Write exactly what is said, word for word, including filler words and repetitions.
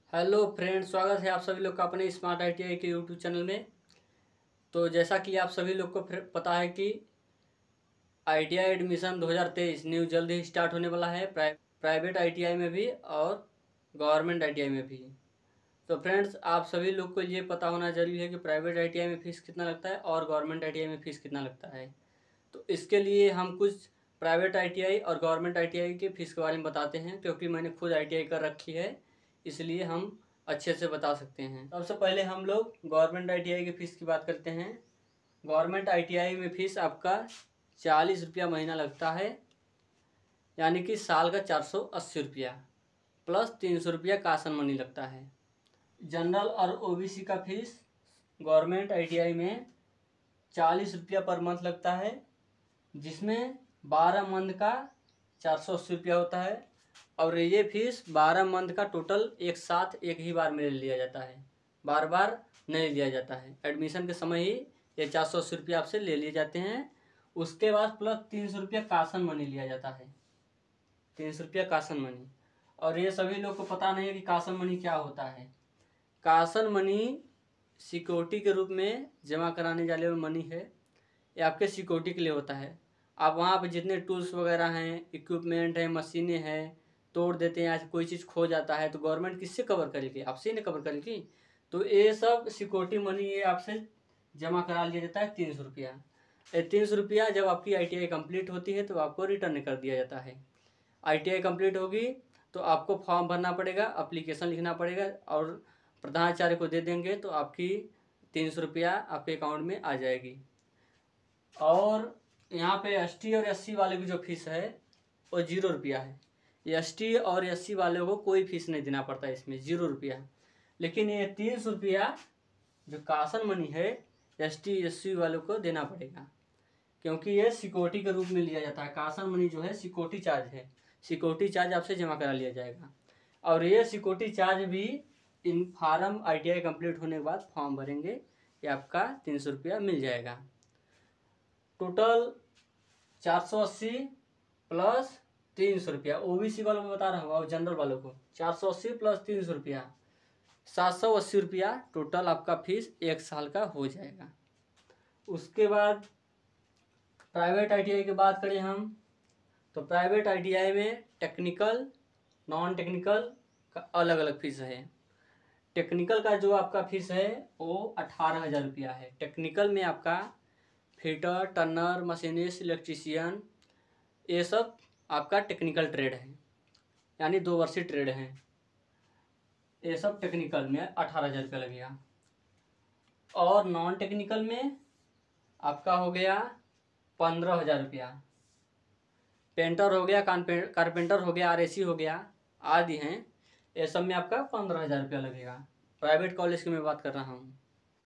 Hello friends, स्वागत है आप सभी लोग का अपने स्मार्ट आई टी आई के यूट्यूब चैनल में। तो जैसा कि आप सभी लोग को फिर पता है कि आई टी आई एडमिशन दो हज़ार तेईस न्यू जल्द ही स्टार्ट होने वाला है, प्राइ, प्राइवेट आई टी आई में भी और गवर्नमेंट आई टी आई में भी। तो फ्रेंड्स, आप सभी लोग को ये पता होना जरूरी है कि प्राइवेट आई टी आई में फ़ीस कितना लगता है और गवर्नमेंट आई टी आई में फ़ीस कितना लगता है। तो इसके लिए हम कुछ प्राइवेट आई टी आई और गवर्नमेंट आई टी आई के फ़ीस के बारे में बताते हैं, क्योंकि मैंने खुद आई टी आई कर रखी है, इसलिए हम अच्छे से बता सकते हैं। सबसे पहले हम लोग गवर्नमेंट आई टी आई की फ़ीस की बात करते हैं। गवर्नमेंट आई टी आई में फ़ीस आपका चालीस रुपया महीना लगता है, यानी कि साल का चार सौ अस्सी रुपया प्लस तीन सौ रुपया कासन मनी लगता है। जनरल और ओ बी सी का fees government I T I में चालीस रुपया पर मंथ लगता है, जिसमें बारह मंथ का चार सौ अस्सी रुपया होता है। और ये फीस बारह मंथ का टोटल एक साथ एक ही बार में ले लिया जाता है, बार बार नहीं लिया जाता है। एडमिशन के समय ही ये चार सौ अस्सी रुपया आपसे ले लिए जाते हैं। उसके बाद प्लस तीन सौ रुपया कासन मनी लिया जाता है, तीन सौ रुपया कासन मनी। और ये सभी लोग को पता नहीं है कि कासन मनी क्या होता है। कासन मनी सिक्योरिटी के रूप में जमा कराने वाले मनी है, ये आपके सिक्योरिटी के लिए होता है। आप वहाँ पर जितने टूल्स वगैरह हैं, इक्विपमेंट हैं, मशीनें हैं, तोड़ देते हैं, या कोई चीज़ खो जाता है तो गवर्नमेंट किससे कवर करेगी? आपसे ही कवर करेगी। तो ये सब सिक्योरिटी मनी ये आपसे जमा करा लिया जाता है तीन सौ रुपया। ये तीन सौ रुपया जब आपकी आई टी आई कंप्लीट होती है तो आपको रिटर्न कर दिया जाता है। आई टी आई कंप्लीट होगी तो आपको फॉर्म भरना पड़ेगा, अप्लीकेशन लिखना पड़ेगा और प्रधानाचार्य को दे देंगे तो आपकी तीन सौ रुपया आपके अकाउंट में आ जाएगी। और यहाँ पे एस टी और एस सी वाले की जो फीस है वो जीरो रुपया है। एस टी और एस सी वालों को कोई फीस नहीं देना पड़ता, इसमें जीरो रुपया। लेकिन ये तीन सौ रुपया जो कासन मनी है एस टी एस सी वालों को देना पड़ेगा, क्योंकि ये सिक्योरिटी के रूप में लिया जाता है। कासन मनी जो है सिक्योरिटी चार्ज है, सिक्योरिटी चार्ज आपसे जमा करा लिया जाएगा। और ये सिक्योरिटी चार्ज भी इन form I T I complete होने के बाद फॉर्म भरेंगे, ये आपका तीन सौ रुपया मिल जाएगा। टोटल चार सौ अस्सी प्लस तीन सौ रुपया ओ बी सी वालों को बता रहा हूँ और जनरल वालों को चार सौ अस्सी प्लस तीन सौ रुपया सात सौ अस्सी रुपया टोटल आपका फीस एक साल का हो जाएगा। उसके बाद प्राइवेट आई टी आई की बात करें हम, तो प्राइवेट आई टी आई में टेक्निकल नॉन टेक्निकल का अलग अलग फीस है। टेक्निकल का जो आपका फीस है वो अठारह हज़ार रुपया है। टेक्निकल में आपका फिटर, टर्नर, मशीनिस्ट, इलेक्ट्रीशियन, ये सब आपका टेक्निकल ट्रेड है, यानी दो वर्षीय ट्रेड है। ये सब टेक्निकल में अठारह हज़ार रुपया लगेगा। और नॉन टेक्निकल में आपका हो गया पंद्रह हज़ार रुपया। पेंटर हो गया, कारपेंटर हो गया, आर ए सी हो गया, आदि हैं, ये सब में आपका पंद्रह हज़ार रुपया लगेगा। प्राइवेट कॉलेज की मैं बात कर रहा हूँ।